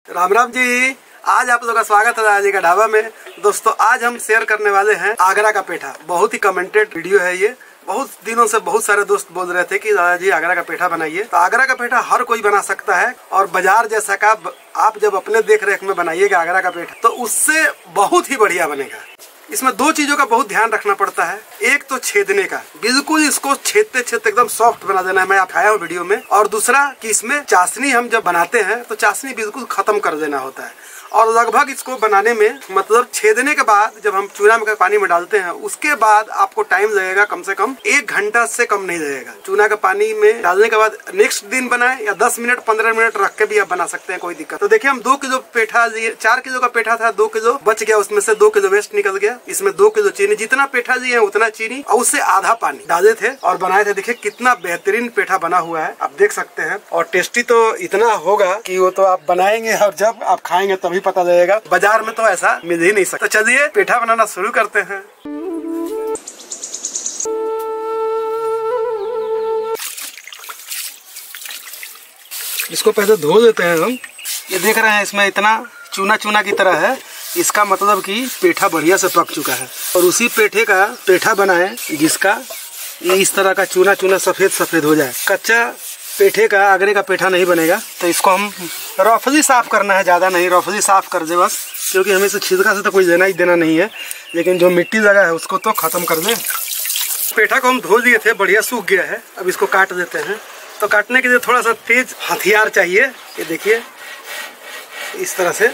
राम राम जी। आज आप लोगों का स्वागत है दादाजी का ढाबा में। दोस्तों आज हम शेयर करने वाले हैं आगरा का पेठा। बहुत ही कमेंटेड वीडियो है ये। बहुत दिनों से बहुत सारे दोस्त बोल रहे थे कि दादाजी आगरा का पेठा बनाइए। तो आगरा का पेठा हर कोई बना सकता है और बाजार जैसा का आप जब अपने देख रेख में बनाइएगा आगरा का पेठा तो उससे बहुत ही बढ़िया बनेगा। इसमें दो चीजों का बहुत ध्यान रखना पड़ता है। एक तो छेदने का, बिल्कुल इसको छेदते छेदते एकदम सॉफ्ट बना देना है। मैं आया हूँ वीडियो में। और दूसरा कि इसमें चाशनी हम जब बनाते हैं तो चाशनी बिल्कुल खत्म कर देना होता है। और लगभग इसको बनाने में मतलब छेदने के बाद जब हम चूना में पानी में डालते हैं उसके बाद आपको टाइम लगेगा कम से कम 1 घंटा से कम नहीं लगेगा। चूना का पानी में डालने के बाद नेक्स्ट दिन बनाए या 10 मिनट 15 मिनट रख के भी आप बना सकते हैं, कोई दिक्कत। तो देखिए हम 2 किलो पेठा लिए, 4 किलो का पेठा था, 2 किलो बच गया, उसमें से 2 किलो वेस्ट निकल गया। इसमें 2 किलो चीनी, जितना पेठा लिए है उतना चीनी और उससे आधा पानी डाले थे और बनाए थे। देखिए कितना बेहतरीन पेठा बना हुआ है, आप देख सकते हैं। और टेस्टी तो इतना होगा कि वो तो आप बनाएंगे और जब आप खाएंगे तभी पता लगेगा। बाजार में तो ऐसा मिल ही नहीं सकता। तो चलिए पेठा बनाना शुरू करते हैं। इसको पहले धो देते हैं हम। ये देख रहे हैं इसमें इतना चूना चूना की तरह है, इसका मतलब कि पेठा बढ़िया से पक चुका है। और उसी पेठे का पेठा बनाए जिसका ये इस तरह का चूना चूना सफेद सफेद हो जाए। कच्चा पेठे का आगरे का पेठा नहीं बनेगा। तो इसको हम रफली साफ करना है, ज्यादा नहीं, रफली साफ कर दे बस, क्योंकि हमें इसे छिलका से तो कोई लेना ही देना नहीं है, लेकिन जो मिट्टी लगा है उसको तो खत्म कर दे। पेठा को हम धो लिए थे, बढ़िया सूख गया है। अब इसको काट देते हैं। तो काटने के लिए थोड़ा सा तेज हथियार चाहिए। ये देखिए इस तरह से।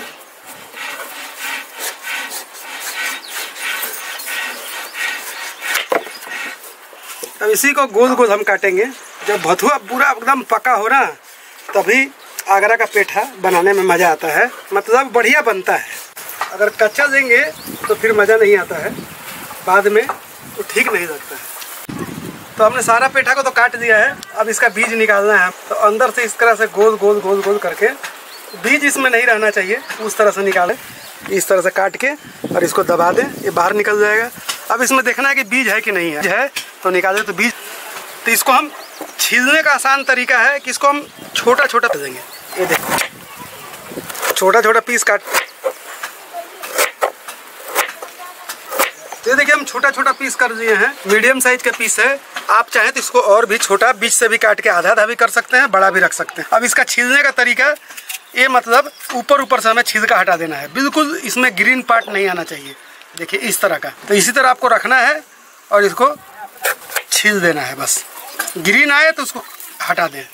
अब इसी को गोल गोल हम काटेंगे। जब भथुआ पूरा एकदम पका हो ना तभी आगरा का पेठा बनाने में मज़ा आता है, मतलब बढ़िया बनता है। अगर कच्चा देंगे तो फिर मज़ा नहीं आता है, बाद में तो ठीक नहीं लगता है। तो हमने सारा पेठा को तो काट दिया है। अब इसका बीज निकालना है। तो अंदर से इस तरह से गोल गोल गोल गोल करके, बीज इसमें नहीं रहना चाहिए, उस तरह से निकालें। इस तरह से काट के और इसको दबा दें, ये बाहर निकल जाएगा। अब इसमें देखना है कि बीज है कि नहीं है तो निकालें तो बीज। तो इसको हम छीलने का आसान तरीका है कि इसको हम छोटा छोटा कर देंगे। ये देखो छोटा छोटा पीस काट। तो ये देखिए हम छोटा छोटा पीस कर दिए हैं, मीडियम साइज का पीस है। आप चाहें तो इसको और भी छोटा बीच से भी काट के आधा आधा भी कर सकते हैं, बड़ा भी रख सकते हैं। अब इसका छीलने का तरीका ये मतलब ऊपर से हमें छिलका हटा देना है, बिल्कुल इसमें ग्रीन पार्ट नहीं आना चाहिए। देखिए इस तरह का। तो इसी तरह आपको रखना है और इसको छील देना है बस। ग्रीन आए तो उसको हटा दें।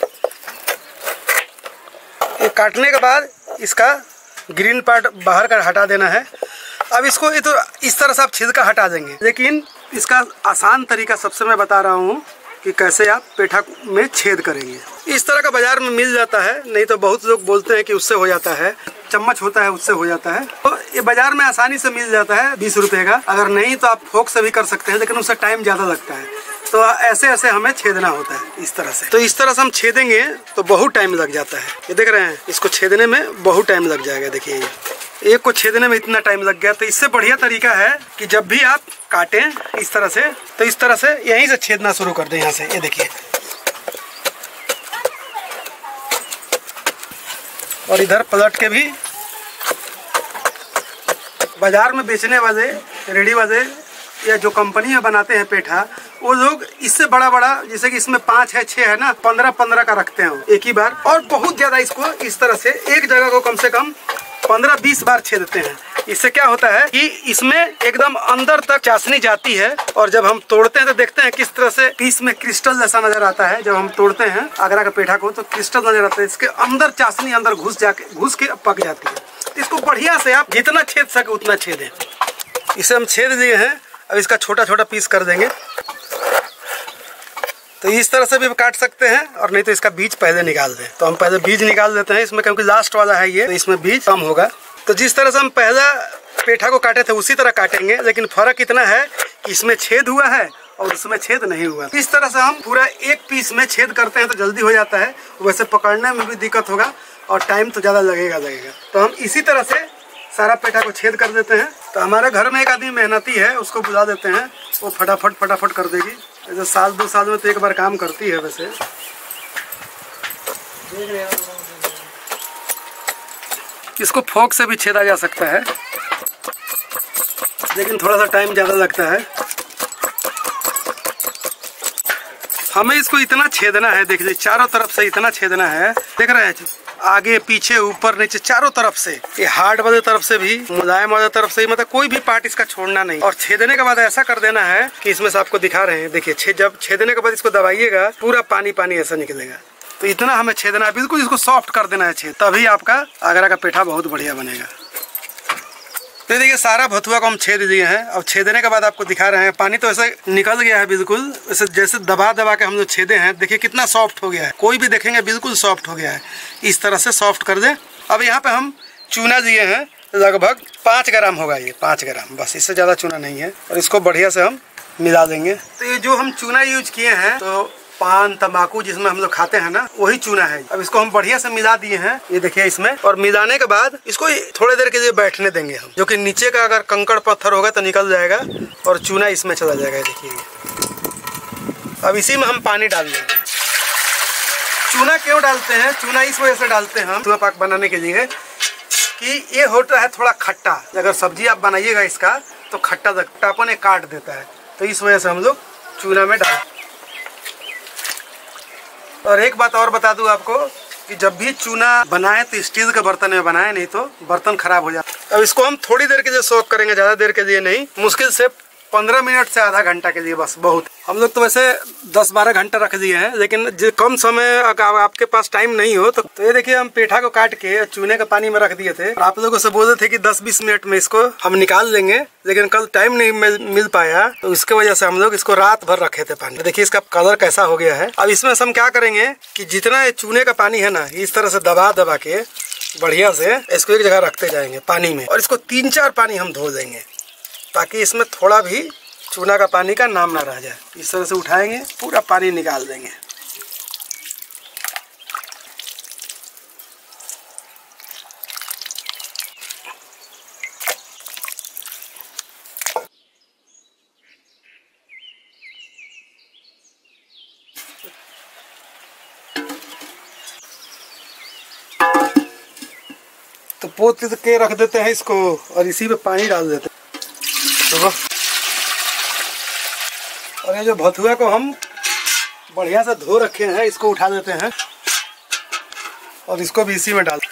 ये काटने के बाद इसका ग्रीन पार्ट बाहर का हटा देना है। अब इसको ये तो इस तरह से आप छिलका हटा देंगे, लेकिन इसका आसान तरीका सबसे मैं बता रहा हूँ कि कैसे आप पेठा में छेद करेंगे। इस तरह का बाजार में मिल जाता है, नहीं तो बहुत लोग बोलते हैं कि उससे हो जाता है, चम्मच होता है उससे हो जाता है। तो ये बाजार में आसानी से मिल जाता है 20 रुपए का। अगर नहीं तो आप फोक से भी कर सकते हैं, लेकिन उससे टाइम ज़्यादा लगता है। तो ऐसे ऐसे हमें छेदना होता है इस तरह से। तो इस तरह से हम छेदेंगे तो बहुत टाइम लग जाता है। ये देख रहे हैं, इसको छेदने में बहुत टाइम लग जाएगा। देखिए ये एक को छेदने में इतना टाइम लग गया। तो इससे बढ़िया तरीका है कि जब भी आप काटें इस तरह से, तो इस तरह से यहीं से छेदना शुरू कर दें, यहाँ से। ये देखिए, और इधर पलट के भी। बाजार में बेचने वाले, रेडी वाले या जो कंपनी में बनाते हैं पेठा, वो लोग इससे बड़ा बड़ा, जैसे कि इसमें 5 है 6 है ना, 15-15 का रखते हैं एक ही बार। और बहुत ज्यादा इसको इस तरह से एक जगह को कम से कम 15-20 बार छेदते हैं। इससे क्या होता है कि इसमें एकदम अंदर तक चाशनी जाती है। और जब हम तोड़ते हैं तो देखते हैं किस तरह से पीस में क्रिस्टल जैसा नजर आता है। जब हम तोड़ते हैं आगरा का पेठा को तो क्रिस्टल नजर आता है। इसके अंदर चाशनी अंदर घुस के पक जाती है। इसको बढ़िया से आप जितना छेद सके उतना छेदें। इसे हम छेद दिए हैं। अब इसका छोटा छोटा पीस कर देंगे। तो इस तरह से भी काट सकते हैं, और नहीं तो इसका बीज पहले निकाल दें। तो हम पहले बीज निकाल देते हैं इसमें, क्योंकि लास्ट वाला है ये, तो इसमें बीज कम होगा। तो जिस तरह से हम पहला पेठा को काटे थे उसी तरह काटेंगे, लेकिन फर्क इतना है कि इसमें छेद हुआ है और उसमें छेद नहीं हुआ। इस तरह से हम पूरा एक पीस में छेद करते हैं तो जल्दी हो जाता है। वैसे पकड़ने में भी दिक्कत होगा और टाइम तो ज़्यादा लगेगा। तो हम इसी तरह से सारा पेठा को छेद कर देते हैं। तो हमारे घर में एक आदमी मेहनती है, उसको बुला देते हैं, वो फटाफट कर देगी। ऐसे 1-2 साल में तो एक बार काम करती है। वैसे इसको फोक से भी छेदा जा सकता है, लेकिन थोड़ा सा टाइम ज़्यादा लगता है। हमें इसको इतना छेदना है, देखिए चारों तरफ से इतना छेदना है, देख रहे हैं, आगे पीछे ऊपर नीचे चारों तरफ से, ये हार्ड वाले तरफ से भी, मुलायम वाले तरफ से, मतलब कोई भी पार्ट इसका छोड़ना नहीं। और छेदने के बाद ऐसा कर देना है कि इसमें से आपको दिखा रहे हैं, देखिए जब छेदने के बाद इसको दबाइएगा पूरा पानी पानी ऐसा निकलेगा। तो इतना हमें छेदना है, बिल्कुल इसको सॉफ्ट कर देना है छेद, तभी आपका आगरा का पेठा बहुत बढ़िया बनेगा। तो देखिए सारा भथुआ को हम छेद दिए हैं। अब छेदने के बाद आपको दिखा रहे हैं, पानी तो ऐसे निकल गया है बिल्कुल, ऐसे जैसे दबा दबा के हम जो छेदे हैं, देखिए कितना सॉफ्ट हो गया है, कोई भी देखेंगे बिल्कुल सॉफ्ट हो गया है। इस तरह से सॉफ्ट कर दें। अब यहाँ पे हम चूना दिए हैं, लगभग 5 ग्राम होगा, ये 5 ग्राम, बस, इससे ज़्यादा चूना नहीं है। और इसको बढ़िया से हम मिला देंगे। तो ये जो हम चूना यूज किए हैं, तो पान तंबाकू जिसमें हम लोग खाते हैं ना, वही चूना है। अब इसको हम बढ़िया से मिला दिए हैं, ये देखिए इसमें। और मिलाने के बाद इसको थोड़ी देर के लिए बैठने देंगे हम, जो कि नीचे का अगर कंकड़ पत्थर होगा तो निकल जाएगा और चूना इसमें चला जाएगा। देखिए अब इसी में हम पानी डाल देंगे। चूना क्यों डालते हैं? चूना इस वजह से डालते हैं हम, चूना पाक बनाने के लिए, कि ये होता है थोड़ा खट्टा। अगर सब्जी आप बनाइएगा इसका तो खट्टापन ये काट देता है, तो इस वजह से हम लोग चूना में डालते हैं। और एक बात और बता दूं आपको कि जब भी चूना बनाए तो स्टील के बर्तन में बनाए, नहीं तो बर्तन खराब हो जाता है। अब इसको हम थोड़ी देर के लिए सोक करेंगे, ज़्यादा देर के लिए नहीं, मुश्किल से 15 मिनट से आधा घंटा के लिए, बस बहुत। हम लोग तो वैसे 10-12 घंटा रख दिए हैं, लेकिन जो कम समय अगर आपके पास टाइम नहीं हो तो ये देखिए हम पेठा को काट के चूने के पानी में रख दिए थे। और आप लोगों से बोले थे कि 10-20 मिनट में इसको हम निकाल लेंगे, लेकिन कल टाइम नहीं मिल पाया, तो इसके वजह से हम लोग इसको रात भर रखे थे पानी। देखिए इसका कलर कैसा हो गया है। अब इसमें हम क्या करेंगे कि जितना चूने का पानी है ना, इस तरह से दबा दबा के बढ़िया से इसको एक जगह रखते जाएंगे पानी में, और इसको 3-4 पानी हम धो देंगे, ताकि इसमें थोड़ा भी चूना का पानी का नाम ना रह जाए। इस तरह से उठाएंगे, पूरा पानी निकाल देंगे। तो पोत के रख देते हैं इसको, और इसी पे पानी डाल देते हैं। तो और ये जो भथुआ को हम बढ़िया से धो रखे हैं, इसको उठा देते हैं और इसको भी इसी में डाल।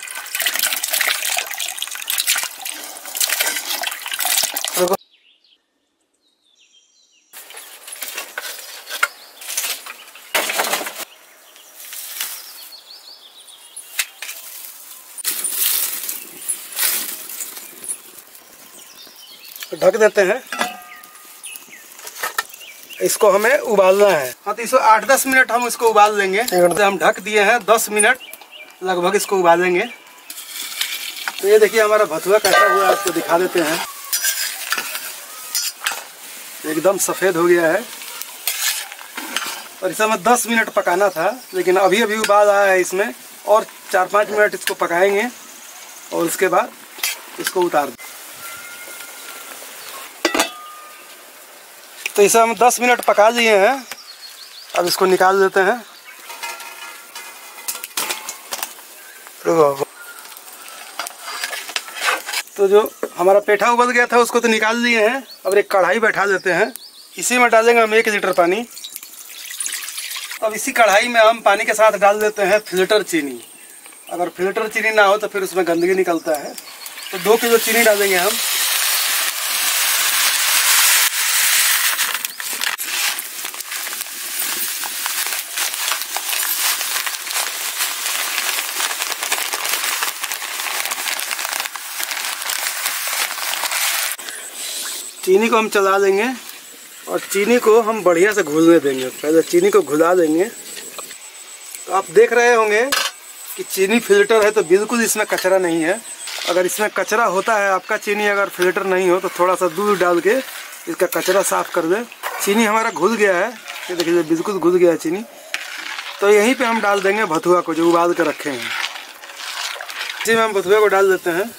ढक देते हैं, इसको हमें उबालना है। हाँ, तो इसको 8-10 मिनट हम इसको उबाल लेंगे। हम ढक दिए हैं, 10 मिनट लगभग इसको उबालेंगे। तो ये देखिए हमारा भथुआ कैसा हुआ, आपको दिखा देते हैं। एकदम सफ़ेद हो गया है, और इसे हमें 10 मिनट पकाना था, लेकिन अभी अभी उबाल आया है इसमें, और 4-5 मिनट इसको पकाएंगे और उसके बाद इसको उतार दें। तो इसे हम 10 मिनट पका लिए हैं, अब इसको निकाल देते हैं। तो जो हमारा पेठा उबल गया था उसको तो निकाल लिए हैं। अब एक कढ़ाई बैठा देते हैं, इसी में डालेंगे हम 1 लीटर पानी। अब इसी कढ़ाई में हम पानी के साथ डाल देते हैं फिल्टर चीनी। अगर फिल्टर चीनी ना हो तो फिर उसमें गंदगी निकलता है। तो 2 किलो चीनी डालेंगे हम। चीनी को हम चला देंगे और चीनी को हम बढ़िया से घुलने देंगे। पहले चीनी को घुला देंगे। तो आप देख रहे होंगे कि चीनी फिल्टर है, तो बिल्कुल इसमें कचरा नहीं है। अगर इसमें कचरा होता है, आपका चीनी अगर फिल्टर नहीं हो, तो थोड़ा सा दूध डाल के इसका कचरा साफ कर दे। चीनी हमारा घुल गया है, ये देखिए बिल्कुल घुल गया है चीनी। तो यहीं पे हम डाल देंगे भथुआ को जो उबाल कर रखे हैं। इसी में हम भथुआ को डाल देते हैं।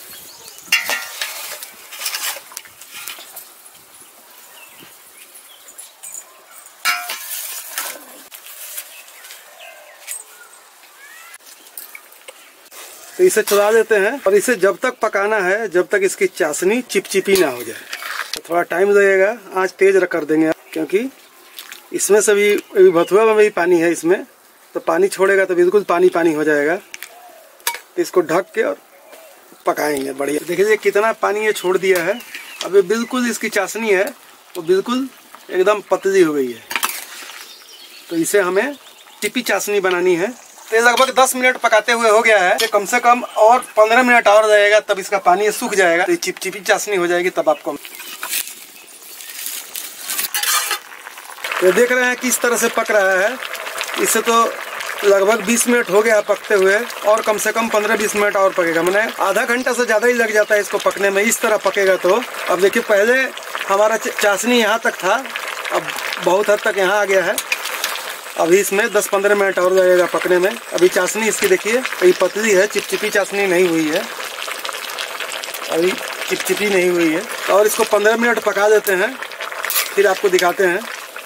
तो इसे चला देते हैं और इसे जब तक पकाना है जब तक इसकी चाशनी चिपचिपी ना हो जाए। तो थोड़ा टाइम लगेगा, आंच तेज कर देंगे क्योंकि इसमें से भी भथुआ में भी पानी है इसमें, तो पानी छोड़ेगा तो बिल्कुल पानी पानी हो जाएगा। इसको ढक के और पकाएंगे बढ़िया। देखिए कितना पानी ये छोड़ दिया है। अब ये बिल्कुल इसकी चाशनी है वो बिल्कुल एकदम पतली हो गई है। तो इसे हमें चिपी चाशनी बनानी है। तो ये लगभग 10 मिनट पकाते हुए हो गया है। ये कम से कम और 15 मिनट और लगेगा तब इसका पानी सूख जाएगा, तो चिपचिपी चाशनी हो जाएगी तब आपको। ये देख रहे हैं किस तरह से पक रहा है। इससे तो लगभग 20 मिनट हो गया पकते हुए और कम से कम 15-20 मिनट और पकेगा। मैंने आधा घंटा से ज़्यादा ही लग जाता है इसको पकने में। इस तरह पकेगा तो अब देखिए पहले हमारा चाशनी यहाँ तक था, अब बहुत हद तक यहाँ आ गया है। अभी इसमें 10-15 मिनट और लगेगा पकने में। अभी चाशनी इसकी देखिए अभी पतली है, चिपचिपी चाशनी नहीं हुई है, अभी चिपचिपी नहीं हुई है। और इसको 15 मिनट पका देते हैं, फिर आपको दिखाते हैं।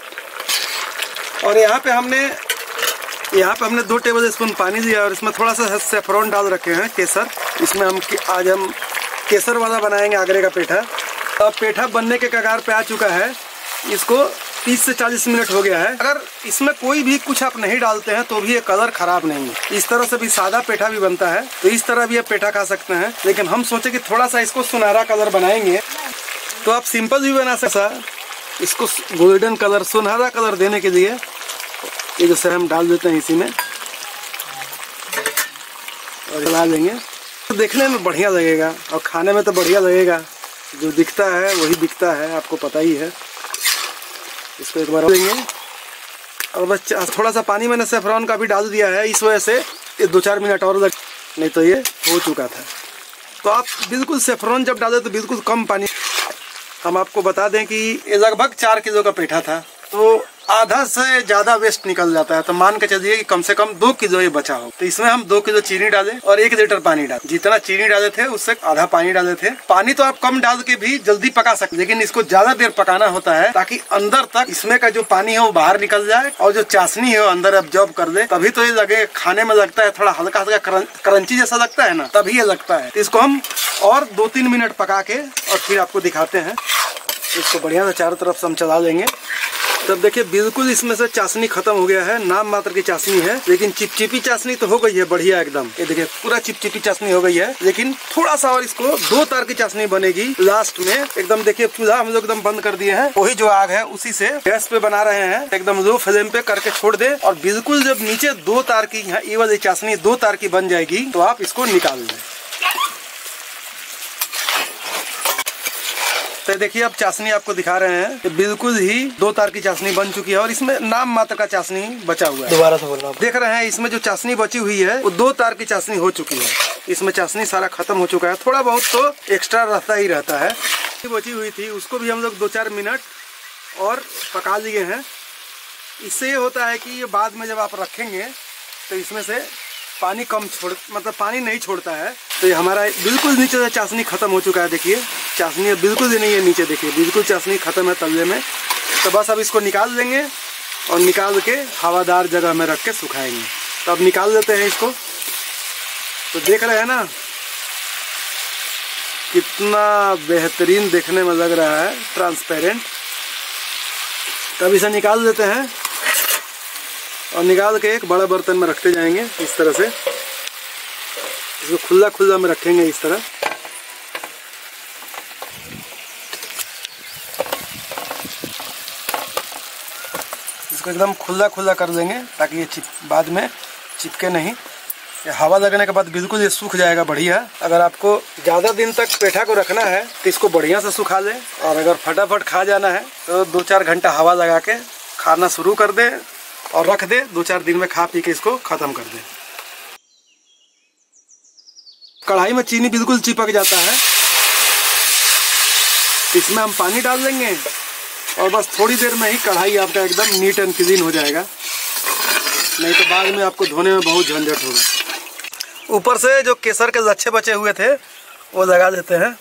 और यहाँ पे हमने 2 टेबल स्पून पानी दिया और इसमें थोड़ा सा सेफ्रॉन डाल रखे हैं, केसर। इसमें आज हम केसर वाला बनाएंगे आगरे का पेठा। अब पेठा बनने के कगार पे आ चुका है। इसको 30 से 40 मिनट हो गया है। अगर इसमें कोई भी कुछ आप नहीं डालते हैं तो भी ये कलर खराब नहीं है। इस तरह से भी सादा पेठा भी बनता है, तो इस तरह भी आप पेठा खा सकते हैं। लेकिन हम सोचे कि थोड़ा सा इसको सुनहरा कलर बनाएंगे, तो आप सिंपल भी बना सकते। इसको गोल्डन कलर, सुनहरा कलर देने के लिए ये जैसे हम डाल देते हैं इसी में और चला देंगे। तो देखने में बढ़िया लगेगा और खाने में तो बढ़िया लगेगा। जो दिखता है वही बिकता है, आपको पता ही है। इसको एक बार देंगे और बस थोड़ा सा पानी मैंने सेफ्रॉन का भी डाल दिया है, इस वजह से ये 2-4 मिनट और लग, नहीं तो ये हो चुका था। तो आप बिल्कुल सेफ्रॉन जब डालें तो बिल्कुल कम पानी। हम आपको बता दें कि ये लगभग 4 किलो का पेठा था, तो आधा से ज्यादा वेस्ट निकल जाता है। तो मान के चलिए कि कम से कम 2 किलो ये बचा हो। तो इसमें हम 2 किलो चीनी डालें और 1 लीटर पानी डालें। जितना चीनी डाले थे उससे आधा पानी डाले थे। पानी तो आप कम डाल के भी जल्दी पका सकते, लेकिन इसको ज्यादा देर पकाना होता है ताकि अंदर तक इसमें का जो पानी है वो बाहर निकल जाए और जो चाशनी है वो अंदर एब्जॉर्ब कर दे। तभी तो ये लगे खाने में लगता है, थोड़ा हल्का हल्का क्रंची जैसा लगता है ना, तभी ये लगता है। इसको हम और 2-3 मिनट पका के और फिर आपको दिखाते हैं। इसको बढ़िया से चारों तरफ से हम चला लेंगे। तब देखिए बिल्कुल इसमें से चाशनी खत्म हो गया है। नाम मात्र की चाशनी है, लेकिन चिपचिपी चाशनी तो हो गई है बढ़िया एकदम। ये देखिए पूरा चिपचिपी चाशनी हो गई है, लेकिन थोड़ा सा और इसको 2 तार की चाशनी बनेगी लास्ट में एकदम। देखिए चूल्हा हम लोग एकदम बंद कर दिए हैं, वही जो आग है उसी से गैस पे बना रहे हैं। एकदम लो फ्लेम पे करके छोड़ दे और बिल्कुल जब नीचे 2 तार की ये वाली चाशनी 2 तार की बन जाएगी तो आप इसको निकाल दें। तो देखिए अब चाशनी आपको दिखा रहे हैं, बिल्कुल ही 2 तार की चाशनी बन चुकी है और इसमें नाम मात्र का चाशनी बचा हुआ है। दोबारा से बोलना, देख रहे हैं इसमें जो चाशनी बची हुई है वो 2 तार की चाशनी हो चुकी है। इसमें चाशनी सारा खत्म हो चुका है, थोड़ा बहुत तो एक्स्ट्रा रहता ही रहता है। बची हुई थी उसको भी हम लोग 2-4 मिनट और पका लिए हैं। इससे ये होता है कि ये बाद में जब आप रखेंगे तो इसमें से पानी कम मतलब पानी नहीं छोड़ता है। तो ये हमारा बिल्कुल नीचे से चाशनी खत्म हो चुका है। देखिए चाशनी बिल्कुल ही नहीं है नीचे, देखिए बिल्कुल चाशनी खत्म है तल्ले में। तो बस अब इसको निकाल देंगे और निकाल के हवादार जगह में रख के सुखाएंगे। तो अब निकाल देते हैं इसको। तो देख रहे हैं ना कितना बेहतरीन देखने में लग रहा है, ट्रांसपेरेंट। तब इसे निकाल देते हैं और निकाल के एक बड़ा बर्तन में रखते जाएंगे इस तरह से। इसको खुला खुला में रखेंगे इस तरह। इसको एकदम खुला खुला कर देंगे ताकि ये बाद में चिपके नहीं। ये हवा लगने के बाद बिल्कुल ये सूख जाएगा बढ़िया। अगर आपको ज़्यादा दिन तक पेठा को रखना है तो इसको बढ़िया से सुखा लें, और अगर फटाफट खा जाना है तो 2-4 घंटा हवा लगा के खाना शुरू कर दें और रख दे। 2-4 दिन में खा पी के इसको खत्म कर दे। कढ़ाई में चीनी बिल्कुल चिपक जाता है, इसमें हम पानी डाल देंगे और बस थोड़ी देर में ही कढ़ाई आपका एकदम नीट एंड क्लीन हो जाएगा। नहीं तो बाद में आपको धोने में बहुत झंझट होगा। ऊपर से जो केसर के लच्छे बचे हुए थे वो लगा देते हैं।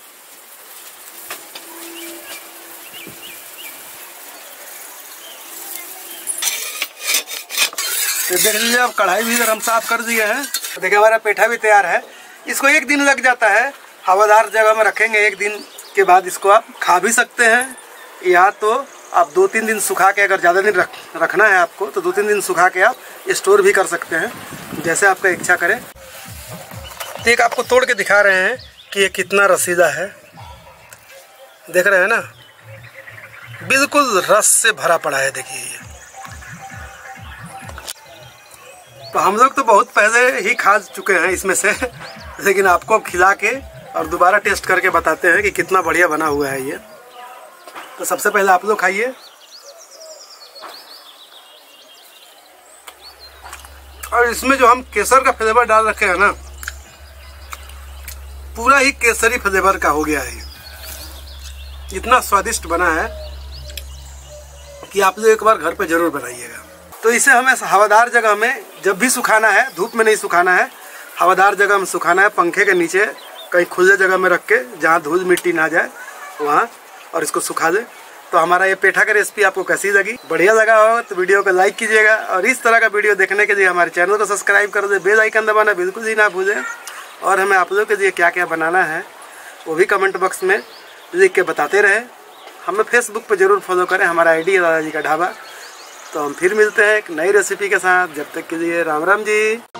तो देख लीजिए अब कढ़ाई भी इधर हम साफ कर दिए हैं। देखिए हमारा पेठा भी तैयार है। इसको 1 दिन लग जाता है। हवादार जगह में रखेंगे, 1 दिन के बाद इसको आप खा भी सकते हैं, या तो आप 2-3 दिन सुखा के, अगर ज़्यादा दिन रखना है आपको तो 2-3 दिन सुखा के आप स्टोर भी कर सकते हैं, जैसे आपका इच्छा करे। तो एक आपको तोड़ के दिखा रहे हैं कि ये कितना रसीला है, देख रहे हैं ना, बिल्कुल रस से भरा पड़ा है। देखिए ये तो हम लोग तो बहुत पहले ही खा चुके हैं इसमें से, लेकिन आपको खिला के और दोबारा टेस्ट करके बताते हैं कि कितना बढ़िया बना हुआ है ये। तो सबसे पहले आप लोग खाइए। और इसमें जो हम केसर का फ्लेवर डाल रखे हैं ना, पूरा ही केसरी फ्लेवर का हो गया है। इतना स्वादिष्ट बना है कि आप लोग एक बार घर पे जरूर बनाइएगा। तो इसे हमें हवादार जगह में जब भी सुखाना है, धूप में नहीं सुखाना है, हवादार जगह में सुखाना है, पंखे के नीचे कहीं खुले जगह में रख के, जहाँ धूल मिट्टी ना जाए वहाँ, और इसको सुखा दे। तो हमारा ये पेठा का रेसिपी आपको कैसी लगी? बढ़िया लगा हो तो वीडियो को लाइक कीजिएगा, और इस तरह का वीडियो देखने के लिए हमारे चैनल को सब्सक्राइब कर दे, बेल आइकन दबाना बिल्कुल ही ना भूलें। और हमें आप लोगों के लिए क्या क्या बनाना है वो भी कमेंट बॉक्स में लिख के बताते रहे। हमें फेसबुक पर जरूर फॉलो करें, हमारा ID है दादाजी का ढाबा। तो हम फिर मिलते हैं एक नई रेसिपी के साथ, जब तक के लिए राम राम जी।